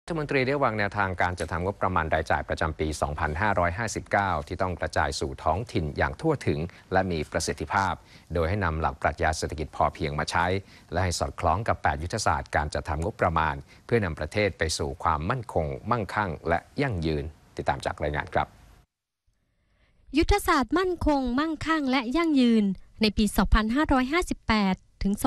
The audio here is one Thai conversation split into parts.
ฐมนตรีได้วางแนวทางการจัดทำงบประมาณรายจ่ายประจำปี 2559 ที่ต้องกระจายสู่ท้องถิ่นอย่างทั่วถึงและมีประสิทธิภาพ โดยให้นำหลักปรัชญาเศรษฐกิจพอเพียงมาใช้ และให้สอดคล้องกับ 8 ยุทธศาสตร์การจัดทำงบประมาณเพื่อนำประเทศไปสู่ความมั่นคงมั่งคั่งและยั่งยืนติดตามจากรายงานครับยุทธศาสตร์มั่นคงมั่งคั่งและยั่งยืนในปี 2558 ถึง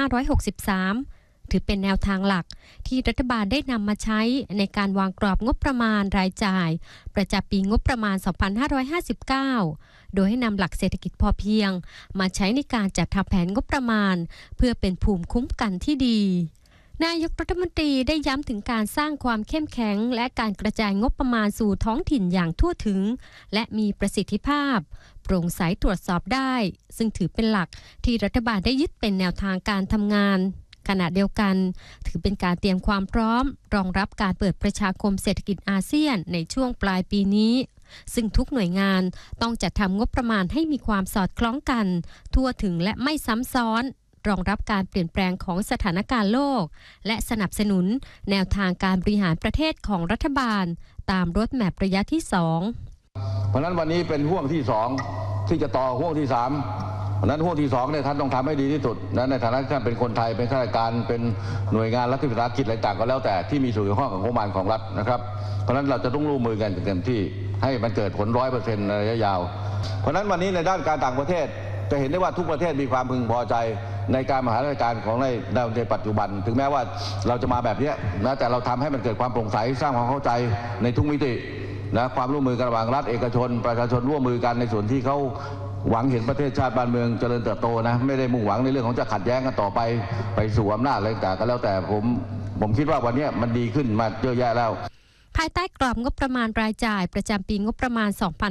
2563 ถือเป็นแนวทางหลักที่รัฐบาลได้นำมาใช้ในการวางกรอบงบประมาณรายจ่ายประจำปีงบประมาณ 2559 โดยให้นำหลักเศรษฐกิจพอเพียงมาใช้ในการจัดทำแผนงบประมาณเพื่อเป็นภูมิคุ้มกันที่ดีนายกรัฐมนตรีได้ย้ำถึงการสร้างความเข้มแข็งและการกระจายงบประมาณสู่ท้องถิ่นอย่างทั่วถึงและมีประสิทธิภาพโปร่งใสตรวจสอบได้ซึ่งถือเป็นหลักที่รัฐบาลได้ยึดเป็นแนวทางการทำงานขณะเดียวกันถือเป็นการเตรียมความพร้อมรองรับการเปิดประชาคมเศรษฐกิจอาเซียนในช่วงปลายปีนี้ซึ่งทุกหน่วยงานต้องจัดทำงบประมาณให้มีความสอดคล้องกันทั่วถึงและไม่ซ้ำซ้อนรองรับการเปลี่ยนแปลงของสถานการณ์โลกและสนับสนุนแนวทางการบริหารประเทศของรัฐบาลตามรถแมพระยะที่ 2 เพราะนั้นวันนี้เป็นห่วงที่2ที่จะต่อห่วงที่3เพราะนั้นห่วงที่2เนี่ยท่านต้องทำให้ดีที่สุดนะในฐานะที่ท่านเป็นคนไทยเป็นข้าราชการเป็นหน่วยงานรัฐวิสาหกิจอะไรต่างก็แล้วแต่ที่มีส่วนเกี่ยวข้องกับงบประมาณของรัฐนะครับเพราะนั้นเราจะต้องร่วมมือกันเต็มที่ให้มันเกิดผล 100% ในระยะยาวเพราะนั้นวันนี้ในด้านการต่างประเทศจะเห็นได้ว่าทุกประเทศมีความพึงพอใจในการบริหารราชการของในปัจจุบันถึงแม้ว่าเราจะมาแบบนี้นะแต่เราทำให้มันเกิดความโปร่งใสสร้างความเข้าใจในทุกมิตินะความร่วมมือกันระหว่างรัฐเอกชนประชาชนร่วมมือกันในส่วนที่เขาหวังเห็นประเทศชาติบ้านเมืองเจริญเติบโตนะไม่ได้มุ่งหวังในเรื่องของจะขัดแย้งกันต่อไปสู่อำนาจอะไรต่างก็แล้วแต่ผมคิดว่าวันนี้มันดีขึ้นมาเยอะแยะแล้วภายใต้กรอบงบประมาณรายจ่ายประจำปีงบประมาณ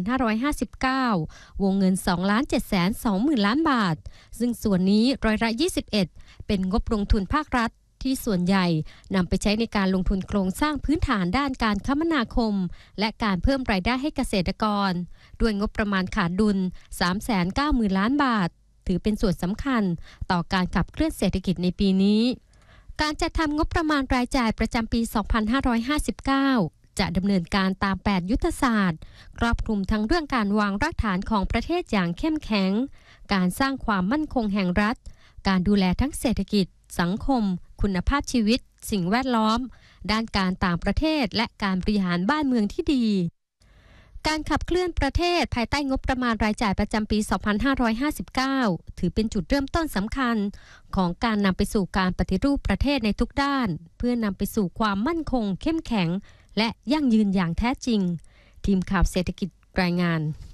2559 วงเงิน 2,720,000 ล้านบาทซึ่งส่วนนี้21%เป็นงบลงทุนภาครัฐที่ส่วนใหญ่นำไปใช้ในการลงทุนโครงสร้างพื้นฐานด้านการคมนาคมและการเพิ่มรายได้ให้เกษตรกรด้วยงบประมาณขาดดุล 390,000 ล้านบาทถือเป็นส่วนสำคัญต่อการขับเคลื่อนเศรษฐกิจในปีนี้การจัดทำงบประมาณรายจ่ายประจำปี 2559 จะดำเนินการตาม 8 ยุทธศาสตร์ครอบคลุมทั้งเรื่องการวางรากฐานของประเทศอย่างเข้มแข็งการสร้างความมั่นคงแห่งรัฐการดูแลทั้งเศรษฐกิจสังคมคุณภาพชีวิตสิ่งแวดล้อมด้านการต่างประเทศและการบริหารบ้านเมืองที่ดีการขับเคลื่อนประเทศภายใต้งบประมาณรายจ่ายประจำปี 2559 ถือเป็นจุดเริ่มต้นสำคัญของการนำไปสู่การปฏิรูปประเทศในทุกด้านเพื่อนำไปสู่ความมั่นคงเข้มแข็งและยั่งยืนอย่างแท้จริงทีมข่าวเศรษฐกิจรายงาน